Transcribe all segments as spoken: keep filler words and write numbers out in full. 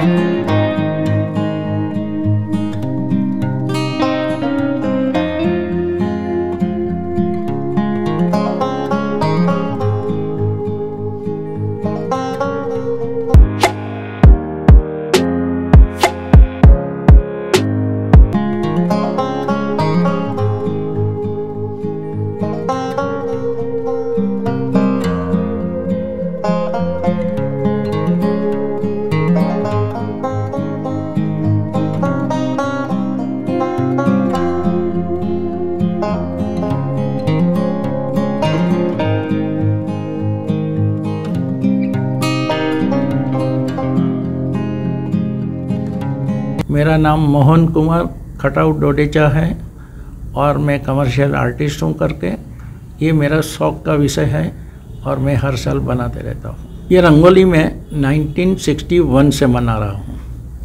मेरा नाम मोहन कुमार खटाऊ डोडेचा है और मैं कमर्शियल आर्टिस्ट हूँ करके। ये मेरा शौक़ का विषय है और मैं हर साल बनाते रहता हूँ। ये रंगोली मैं उन्नीस सौ इकसठ से बना रहा हूँ।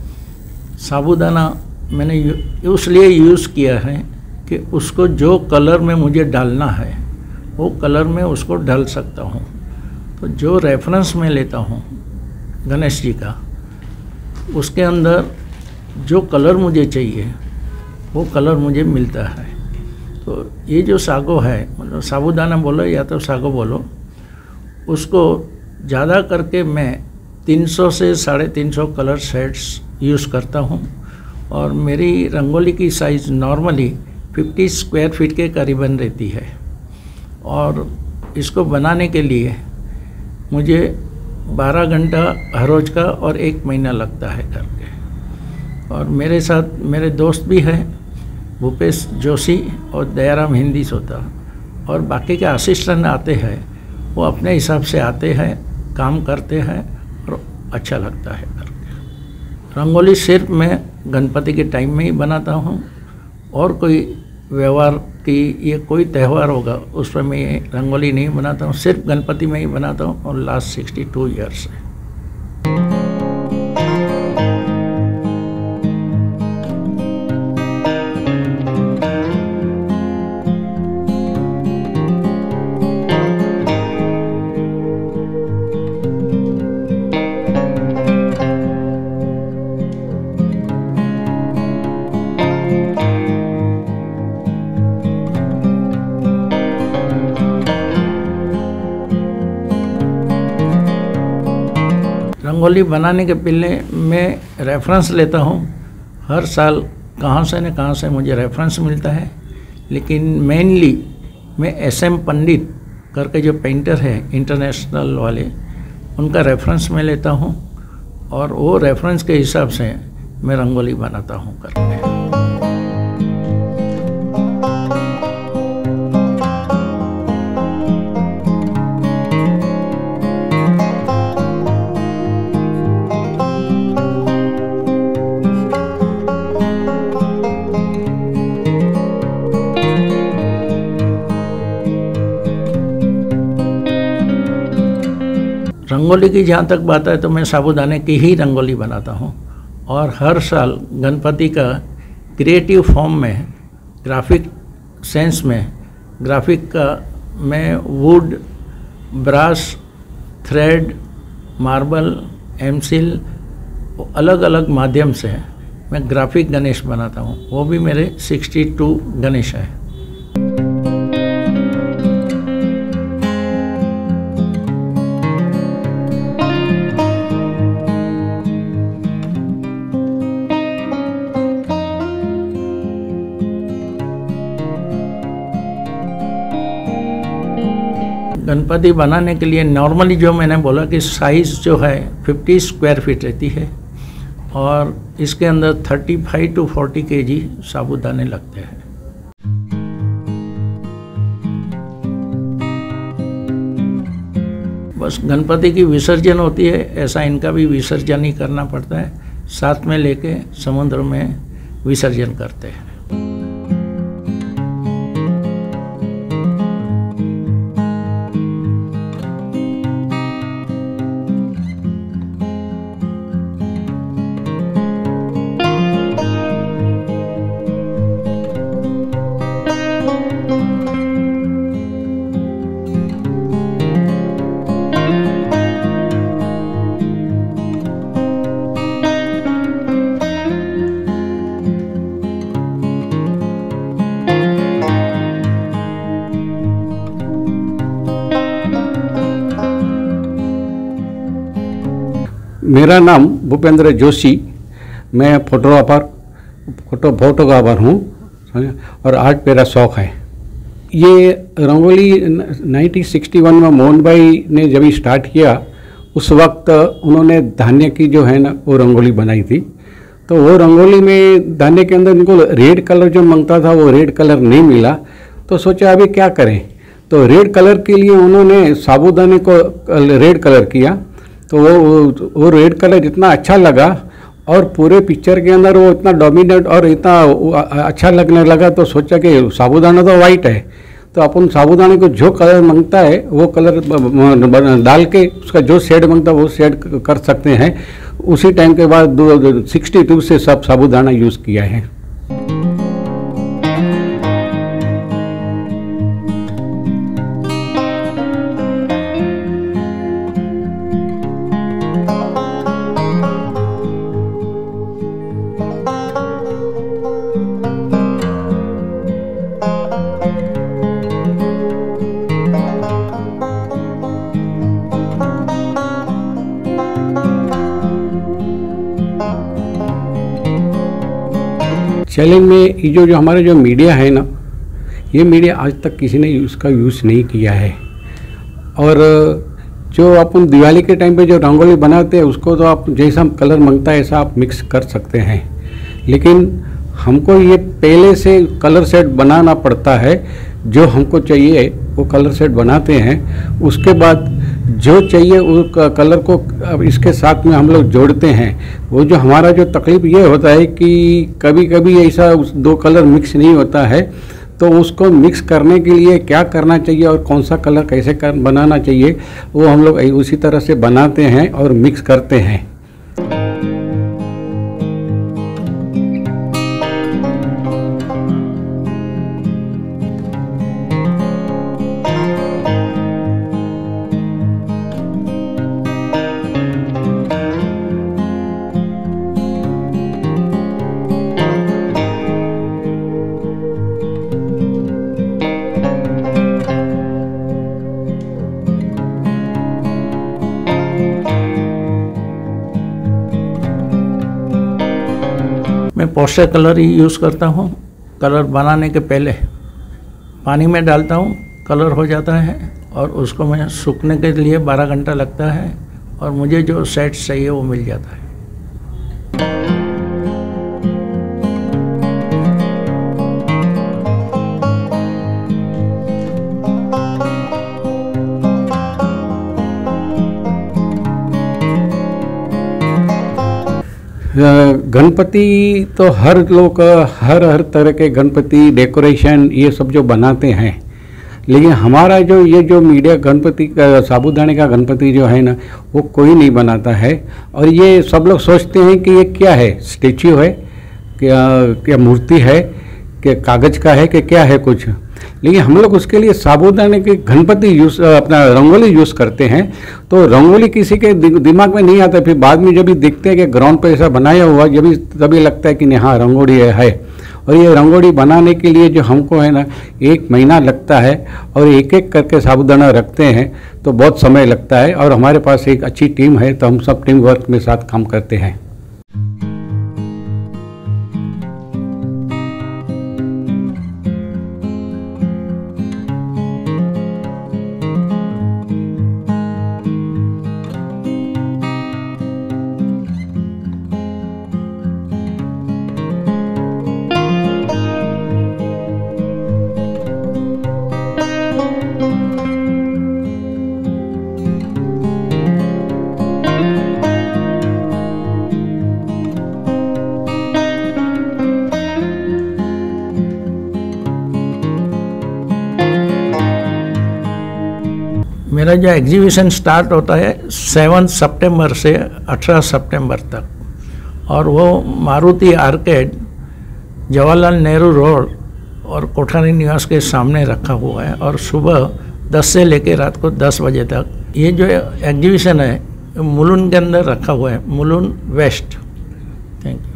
साबूदाना मैंने इसलिए यूज़ किया है कि उसको जो कलर में मुझे डालना है वो कलर में उसको डाल सकता हूँ। तो जो रेफरेंस मैं लेता हूँ गणेश जी का, उसके अंदर जो कलर मुझे चाहिए वो कलर मुझे मिलता है। तो ये जो सागो है, मतलब साबूदाना बोलो या तो सागो बोलो, उसको ज़्यादा करके मैं तीन सौ से साढ़े तीन सौ कलर शेड्स यूज़ करता हूँ। और मेरी रंगोली की साइज़ नॉर्मली पचास स्क्वायर फीट के करीबन रहती है। और इसको बनाने के लिए मुझे बारह घंटा हर रोज़ का और एक महीना लगता है करके। और मेरे साथ मेरे दोस्त भी हैं, भूपेश जोशी और दयाराम हिंदी सोता, और बाकी के असिस्टेंट आते हैं, वो अपने हिसाब से आते हैं, काम करते हैं और अच्छा लगता है करके। रंगोली सिर्फ मैं गणपति के टाइम में ही बनाता हूँ, और कोई व्यवहार की ये कोई त्यौहार होगा उस पर मैं रंगोली नहीं बनाता हूँ। सिर्फ गणपति में ही बनाता हूँ और लास्ट सिक्सटी टू ईयर्स से। रंगोली बनाने के पहले मैं रेफरेंस लेता हूँ। हर साल कहाँ से न कहाँ से मुझे रेफरेंस मिलता है, लेकिन मेनली मैं एस एम पंडित करके जो पेंटर है इंटरनेशनल वाले, उनका रेफरेंस मैं लेता हूँ और वो रेफरेंस के हिसाब से मैं रंगोली बनाता हूँ करके। रंगोली की जहाँ तक बात है तो मैं साबूदाने की ही रंगोली बनाता हूँ। और हर साल गणपति का क्रिएटिव फॉर्म में, ग्राफिक सेंस में, ग्राफिक का मैं wood, brass, thread, marble, Mseal, अलग अलग माध्यम से मैं ग्राफिक गणेश बनाता हूँ। वो भी मेरे बासठ गणेश है। गणपति बनाने के लिए नॉर्मली जो मैंने बोला कि साइज़ जो है पचास स्क्वायर फीट रहती है, और इसके अंदर पैंतीस टू चालीस केजी साबूदाने लगते हैं। बस गणपति की विसर्जन होती है, ऐसा इनका भी विसर्जन ही करना पड़ता है। साथ में लेके समुद्र में विसर्जन करते हैं। मेरा नाम भूपेंद्र जोशी, मैं फोटोग्राफर फोटो फोटोग्राफर हूँ और आर्ट मेरा शौक़ है। ये रंगोली नाइनटीन सिक्सटी वन में मोहन भाई ने जब स्टार्ट किया, उस वक्त उन्होंने धान्य की जो है ना वो रंगोली बनाई थी। तो वो रंगोली में धान्य के अंदर उनको रेड कलर जो मांगता था वो रेड कलर नहीं मिला, तो सोचा अभी क्या करें। तो रेड कलर के लिए उन्होंने साबूदाने को रेड कलर किया। तो वो वो रेड कलर जितना अच्छा लगा और पूरे पिक्चर के अंदर वो इतना डोमिनेट और इतना अच्छा लगने लगा, तो सोचा कि साबूदाना तो वाइट है, तो अपन साबूदाने को जो कलर मांगता है वो कलर डाल के उसका जो शेड मांगता है वो शेड कर सकते हैं। उसी टाइम के बाद सिक्सटी टू से सब साबूदाना यूज़ किया है। चैलेंज में ये जो जो हमारा जो मीडिया है ना, ये मीडिया आज तक किसी ने उसका यूज़ नहीं किया है। और जो अपन दिवाली के टाइम पे जो रंगोली बनाते हैं उसको तो आप जैसा कलर मांगता है ऐसा आप मिक्स कर सकते हैं, लेकिन हमको ये पहले से कलर सेट बनाना पड़ता है। जो हमको चाहिए वो कलर सेट बनाते हैं, उसके बाद जो चाहिए वो कलर को अब इसके साथ में हम लोग जोड़ते हैं। वो जो हमारा जो तकलीफ ये होता है कि कभी कभी ऐसा दो कलर मिक्स नहीं होता है, तो उसको मिक्स करने के लिए क्या करना चाहिए और कौन सा कलर कैसे कर बनाना चाहिए वो हम लोग उसी तरह से बनाते हैं और मिक्स करते हैं। मैं पोस्टर कलर ही यूज़ करता हूँ। कलर बनाने के पहले पानी में डालता हूँ, कलर हो जाता है और उसको मैं सूखने के लिए बारह घंटा लगता है और मुझे जो सेट चाहिए वो मिल जाता है। गणपति तो हर लोग हर हर तरह के गणपति डेकोरेशन ये सब जो बनाते हैं, लेकिन हमारा जो ये जो मीडिया गणपति का साबूदाने का गणपति जो है ना वो कोई नहीं बनाता है। और ये सब लोग सोचते हैं कि ये क्या है, स्टेच्यू है क्या, क्या मूर्ति है, क्या कागज़ का है कि क्या है कुछ, लेकिन हम लोग उसके लिए साबूदाने के गणपति यूज़ अपना रंगोली यूज़ करते हैं। तो रंगोली किसी के दिमाग में नहीं आता, फिर बाद में जब भी देखते हैं कि ग्राउंड पे ऐसा बनाया हुआ जब भी तभी लगता है कि नहीं हाँ रंगोली है। और ये रंगोली बनाने के लिए जो हमको है ना एक महीना लगता है और एक एक करके साबूदाना रखते हैं तो बहुत समय लगता है। और हमारे पास एक अच्छी टीम है तो हम सब टीम वर्क में साथ काम करते हैं। मेरा जो एग्जीबिशन स्टार्ट होता है सेवन सितंबर से अठारह सितंबर तक और वो मारुति आर्केड जवाहरलाल नेहरू रोड और कोठारी निवास के सामने रखा हुआ है और सुबह दस से लेकर रात को दस बजे तक ये जो एग्जीबिशन है मुलुंड के अंदर रखा हुआ है, मुलुंड वेस्ट। Thank you.